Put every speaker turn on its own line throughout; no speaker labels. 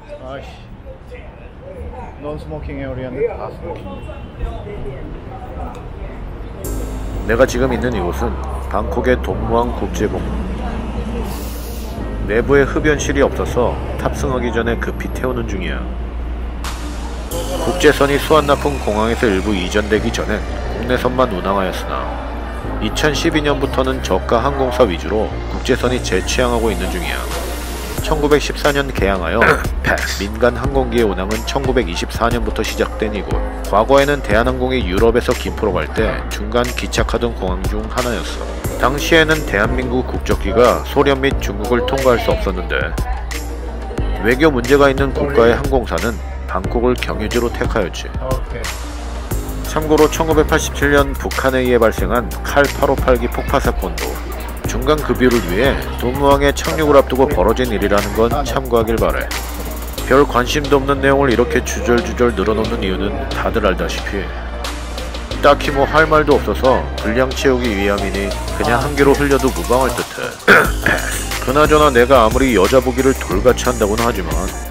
아이씨, non smoking area인데 다 스모킹.
내가 지금 있는 이곳은 방콕의 돈무앙 국제공항. 내부에 흡연실이 없어서 탑승하기 전에 급히 태우는 중이야. 국제선이 수완나푼 공항에서 일부 이전되기 전엔 국내선만 운항하였으나 2012년부터는 저가 항공사 위주로 국제선이 재취항하고 있는 중이야. 1914년 개항하여 민간 항공기의 운항은 1924년부터 시작된 이곳. 과거에는 대한항공이 유럽에서 김포로 갈 때 중간 기착하던 공항 중 하나였어. 당시에는 대한민국 국적기가 소련 및 중국을 통과할 수 없었는데 외교 문제가 있는 국가의 항공사는 방콕을 경유지로 택하였지. 참고로 1987년 북한에 의해 발생한 칼 858기 폭파 사건도 중간 급유를 위해 돈무항에 착륙을 앞두고 벌어진 일이라는 건 참고하길 바래. 별 관심도 없는 내용을 이렇게 주절주절 늘어놓는 이유는 다들 알다시피 딱히 뭐 할 말도 없어서 분량 채우기 위함이니 그냥 한 개로 흘려도 무방할 듯해. 그나저나 내가 아무리 여자 보기를 돌같이 한다고는 하지만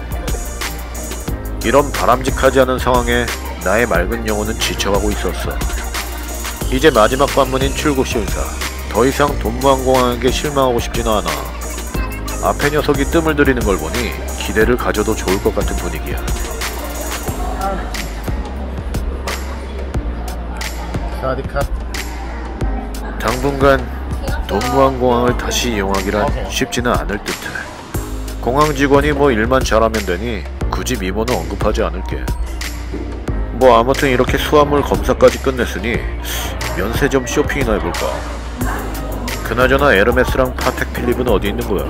이런 바람직하지 않은 상황에 나의 맑은 영혼은 지쳐가고 있었어. 이제 마지막 관문인 출국 심사. 더 이상 돈무항공항에게 실망하고 싶지는 않아. 앞에 녀석이 뜸을 들이는 걸 보니 기대를 가져도 좋을 것 같은 분위기야. 당분간 돈무항공항을 다시 이용하기란 쉽지는 않을 듯해. 공항 직원이 뭐 일만 잘하면 되니 굳이 미모는 언급하지 않을게. 뭐 아무튼 이렇게 수화물 검사까지 끝냈으니 면세점 쇼핑이나 해볼까. 그나저나 에르메스랑 파텍 필립은 어디 있는 거야?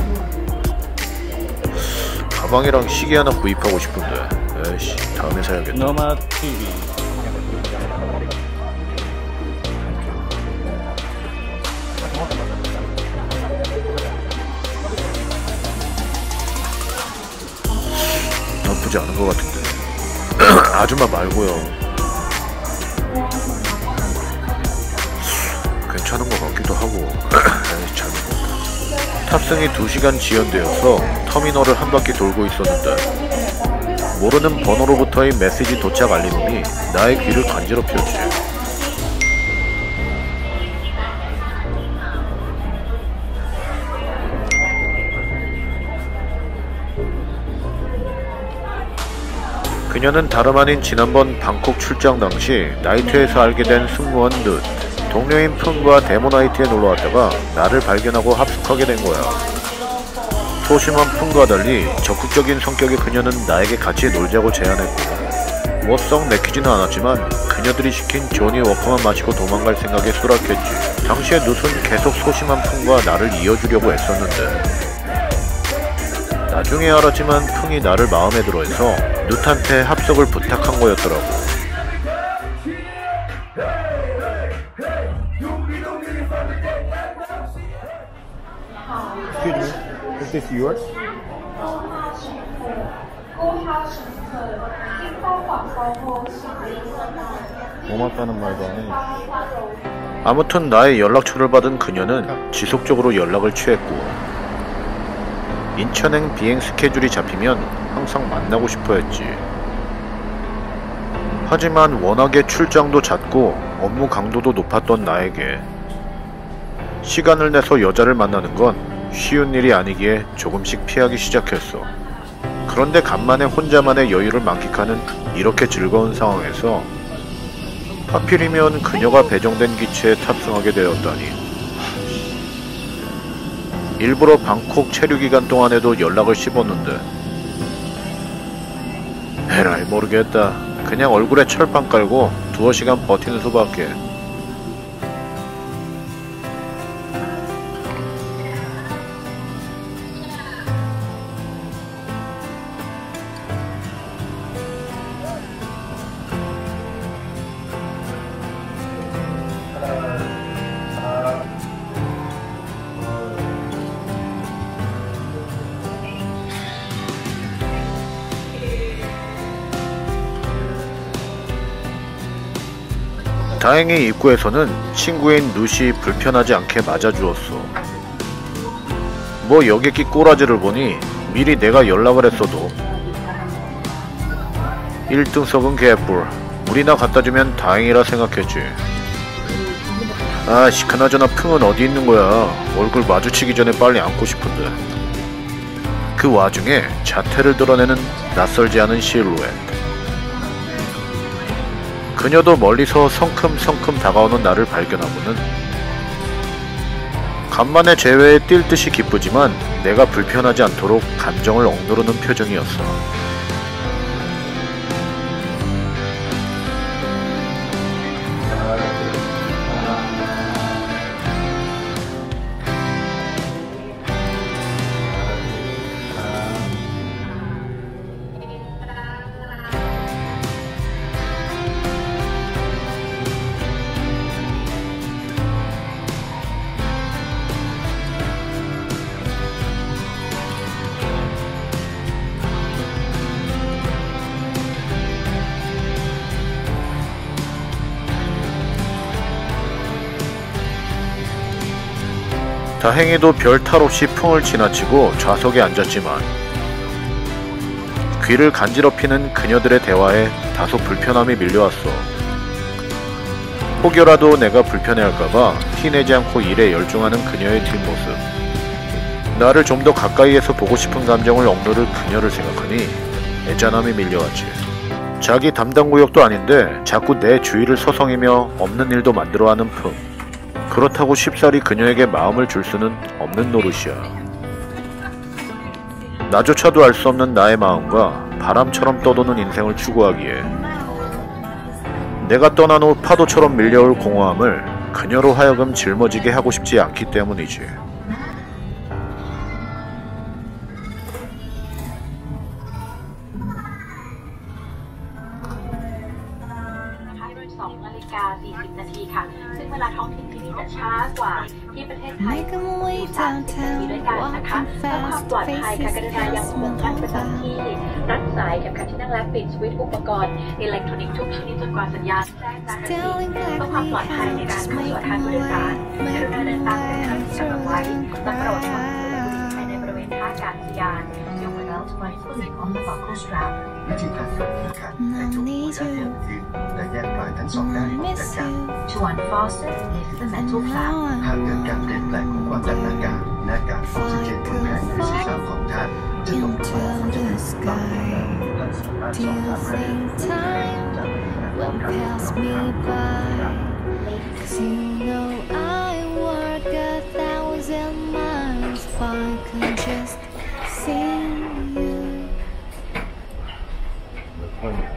가방이랑 시계 하나 구입하고 싶은데 에이씨 다음에 사야겠다.
노마 TV.
나쁘지 않은 것 같은데. 아줌마 말고요. 괜찮은 것 같기도 하고. 에이, 잘 먹었다. 탑승이 2시간 지연되어서 터미널을 한 바퀴 돌고 있었는데 모르는 번호로부터의 메시지 도착 알림음이 나의 귀를 간지럽혔지. 그녀는 다름 아닌 지난번 방콕 출장 당시 나이트에서 알게 된 승무원 룻. 동료인 푼과 데모나이트에 놀러왔다가 나를 발견하고 합숙하게 된 거야. 소심한 푼과 달리 적극적인 성격의 그녀는 나에게 같이 놀자고 제안했고 뭐 썩 내키지는 않았지만 그녀들이 시킨 조니 워커만 마시고 도망갈 생각에 수락했지. 당시에 룻은 계속 소심한 푼과 나를 이어주려고 애썼는데 나중에 알았지만 푼이 나를 마음에 들어해서 룻한테 합석을 부탁한 거였더라고.
Excuse me, is this yours? 고맙다는 말도 안 해.
아무튼 나의 연락처를 받은 그녀는 지속적으로 연락을 취했고 인천행 비행 스케줄이 잡히면 항상 만나고 싶어 했지. 하지만 워낙에 출장도 잦고 업무 강도도 높았던 나에게 시간을 내서 여자를 만나는 건 쉬운 일이 아니기에 조금씩 피하기 시작했어. 그런데 간만에 혼자만의 여유를 만끽하는 이렇게 즐거운 상황에서 하필이면 그녀가 배정된 기체에 탑승하게 되었다니. 일부러 방콕 체류 기간 동안에도 연락을 씹었는데 에라이 모르겠다. 그냥 얼굴에 철판 깔고 두어 시간 버티는 수밖에. 다행히 입구에서는 친구인 룻이 불편하지 않게 맞아주었어. 뭐 여객기 꼬라지를 보니 미리 내가 연락을 했어도 1등석은 개뿔. 우리나 갖다주면 다행이라 생각했지. 아씨, 그나저나 풍은 어디 있는 거야. 얼굴 마주치기 전에 빨리 안고 싶은데. 그 와중에 자태를 드러내는 낯설지 않은 실루엣. 그녀도 멀리서 성큼성큼 다가오는 나를 발견하고는 간만에 재회에 뛸 듯이 기쁘지만 내가 불편하지 않도록 감정을 억누르는 표정이었어. 다행히도 별 탈 없이 풍을 지나치고 좌석에 앉았지만 귀를 간지럽히는 그녀들의 대화에 다소 불편함이 밀려왔어. 혹여라도 내가 불편해할까봐 티내지 않고 일에 열중하는 그녀의 뒷모습. 나를 좀 더 가까이에서 보고 싶은 감정을 억누를 그녀를 생각하니 애잔함이 밀려왔지. 자기 담당 구역도 아닌데 자꾸 내 주위를 서성이며 없는 일도 만들어하는 풍. 그렇다고 쉽사리 그녀에게 마음을 줄 수는 없는 노릇이야. 나조차도 알 수 없는 나의 마음과 바람처럼 떠도는 인생을 추구하기에 내가 떠난 후 파도처럼 밀려올 공허함을 그녀로 하여금 짊어지게 하고 싶지 않기 때문이지.
Making my way downtown, walking fast, faces past my mobile.
รัดสายเข็มขัดที่นั่งและปิดสวิตช์อุปกรณ์อิเล็กทรอนิกส์ทุกชนิดจนกว่าสัญญาณแจ้งจากทันทีเพื่อความปลอดภัยในการขับรถทางผู้โดยสารกรุณาเดินตามเส้นทางที่กำหนดไว้และโปรดควรสวมบุหรี่ภายในบริเวณท่าอากาศยานยกเว้นไว้ผู้หญิงของ the buckle strap
วิธีการฝึกคือให้จุกหัวด้านบนขึ้นและแยกปลายทั้งสองด้านออกจากกัน
to unfasten lift the metal flap
หากเกิดการเปลี่ยนแปลงของความดันอากาศและการออกซิเจนบนแผงในศีรษะของท่านจะลดลง
Into the sky, till the same time will pass me by. 'Cause you know I work 1,000 miles if I could just see you.